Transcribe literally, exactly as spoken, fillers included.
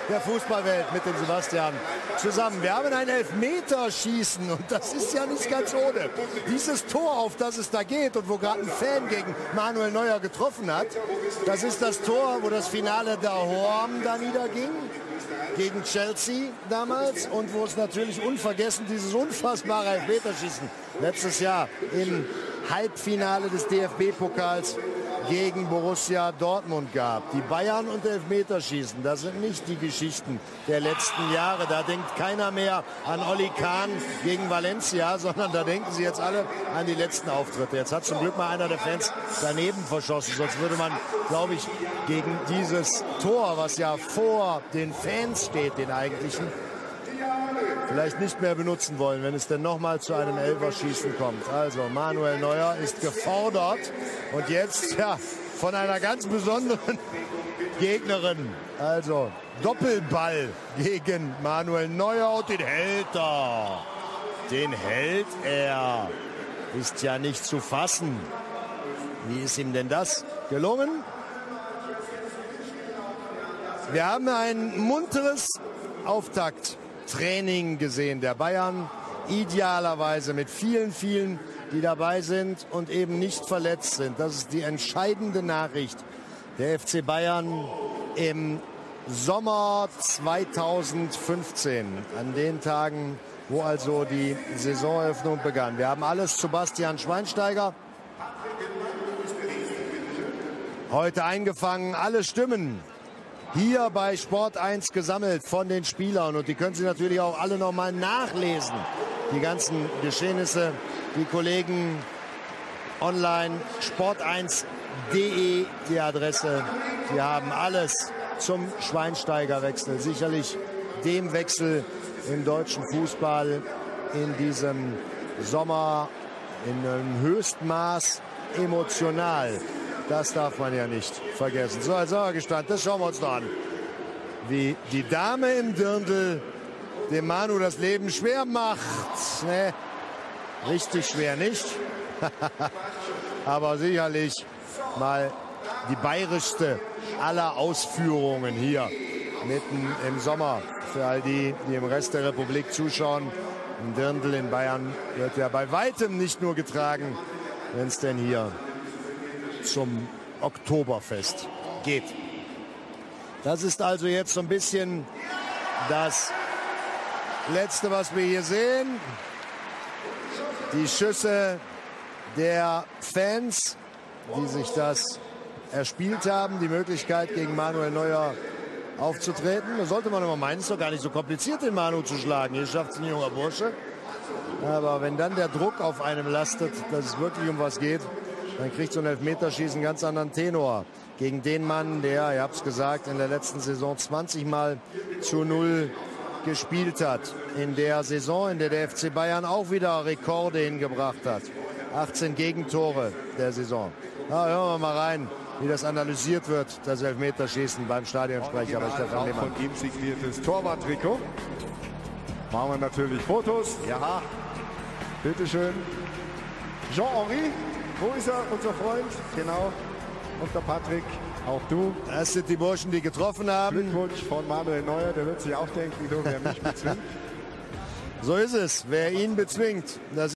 der Fußballwelt mit dem Sebastian zusammen. Wir haben ein Elfmeterschießen und das ist ja nicht ganz ohne. Dieses Tor, auf das es da geht und wo gerade ein Fan gegen Manuel Neuer getroffen hat, das ist das Tor, wo das Finale der Horm da niederging. Gegen Chelsea damals und wo es natürlich unvergessen dieses unfassbare Elfmeterschießen letztes Jahr im Halbfinale des D F B-Pokals gegen Borussia Dortmund gab. Die Bayern und Elfmeterschießen, das sind nicht die Geschichten der letzten Jahre. Da denkt keiner mehr an Oli Kahn gegen Valencia, sondern da denken sie jetzt alle an die letzten Auftritte. Jetzt hat zum Glück mal einer der Fans daneben verschossen, sonst würde man, glaube ich, gegen dieses Tor, was ja vor den Fans steht, den eigentlichen, vielleicht nicht mehr benutzen wollen, wenn es denn nochmal zu einem Elferschießen kommt. Also Manuel Neuer ist gefordert und jetzt ja von einer ganz besonderen Gegnerin. Also Doppelball gegen Manuel Neuer und den hält er. Den hält er. Ist ja nicht zu fassen. Wie ist ihm denn das gelungen? Wir haben ein munteres Auftakt-Training gesehen der Bayern, idealerweise mit vielen, vielen, die dabei sind und eben nicht verletzt sind. Das ist die entscheidende Nachricht. Der F C Bayern im Sommer zweitausendfünfzehn, an den Tagen, wo also die Saisoneröffnung begann. Wir haben alles zu Bastian Schweinsteiger heute eingefangen, alle Stimmen hier bei Sport eins gesammelt von den Spielern. Und die können Sie natürlich auch alle noch mal nachlesen. Die ganzen Geschehnisse, die Kollegen online, sport eins punkt de, die Adresse. Die haben alles zum Schweinsteiger-Wechsel. Sicherlich dem Wechsel im deutschen Fußball in diesem Sommer in einem Höchstmaß emotional. Das darf man ja nicht vergessen. So, als Sauergestand, das schauen wir uns noch an. Wie die Dame im Dirndl dem Manu das Leben schwer macht. Ne? Richtig schwer nicht. Aber sicherlich mal die bayerischste aller Ausführungen hier mitten im Sommer. Für all die, die im Rest der Republik zuschauen. Ein Dirndl in Bayern wird ja bei weitem nicht nur getragen, wenn es denn hier zum Oktoberfest geht. Das ist also jetzt so ein bisschen das Letzte, was wir hier sehen. Die Schüsse der Fans, die sich das erspielt haben, die Möglichkeit gegen Manuel Neuer aufzutreten. Da sollte man immer meinen, es ist doch gar nicht so kompliziert, den Manu zu schlagen. Hier schafft es ein junger Bursche. Aber wenn dann der Druck auf einem lastet, dass es wirklich um was geht, dann kriegt so ein Elfmeterschießen einen ganz anderen Tenor. Gegen den Mann, der, ihr habt es gesagt, in der letzten Saison zwanzig Mal zu null gespielt hat. In der Saison, in der der F C Bayern auch wieder Rekorde hingebracht hat. achtzehn Gegentore der Saison. Ja, hören wir mal rein, wie das analysiert wird, das Elfmeterschießen beim Stadionsprecher bei Stefan Lehmann. Von ihm signiertes Torwarttrikot. Machen wir natürlich Fotos. Ja, bitteschön. Jean-Henri. Wo ist er, unser Freund? Genau. Und der Patrick, auch du. Das sind die Burschen, die getroffen haben. Glückwunsch von Manuel Neuer. Der wird sich auch denken, du, wer mich bezwingt. So ist es. Wer ihn bezwingt, das